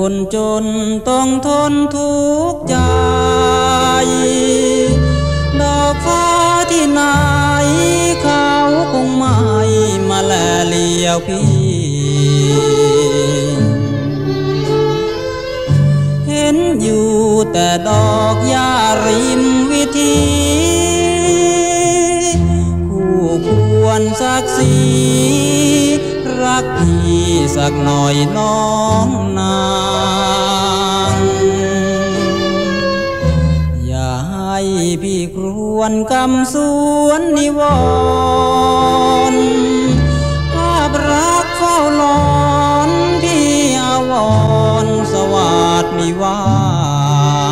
คนจนต้องทนทุกข์ใจดอกฟ้าที่ไหนเขาคงไม่มาแลเลียวพี่เห็นอยู่แต่ดอกหญ้าริมวิธีคู่ควรศักดิ์ศรีรักพี่สักหน่อยน้องนางอย่าให้พี่ครวญกำสวนนิวรณ์ภาพรักเฝ้าหลอนพี่อาวรณ์สวัสดิ์มีว่าง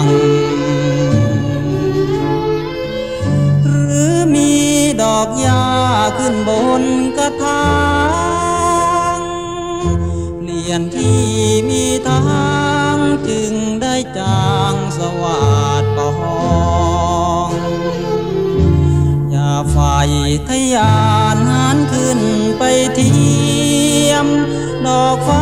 หรือมีดอกหญ้าขึ้นบนกระถางเปลี่ยนที่มีทางจึงได้จางสวัสดิ์ปองอย่าไฟทะยานหันขึ้นไปเทียมดอกฟ้า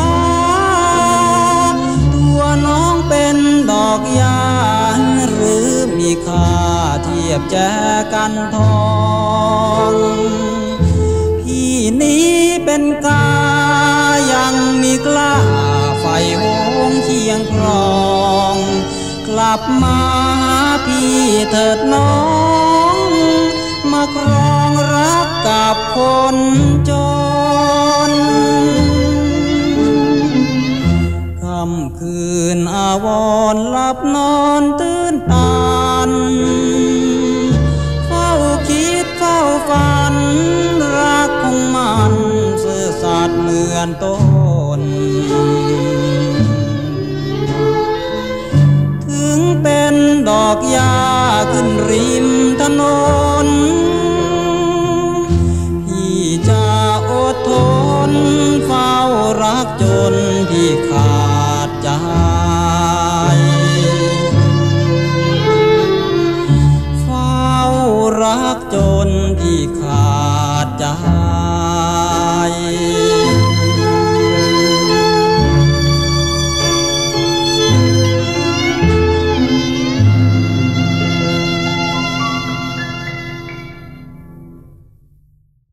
ตัวน้องเป็นดอกหญ้าหรือมีค่าเทียบแจกันทองพี่นี้เป็นกายังมีกล้าไฟโหงเคียงครองกลับมาพี่เถิดน้องมาครองรักกับคนจนค่ำคืนอาวรณ์หลับนอนตื่นตันเฝ้าคิดเฝ้าฝันรักของมันซื่อสัตย์เหมือนต้นถึงเป็นดอกหญ้าขึ้นริมถนนพี่จะอดทนเฝ้ารักจน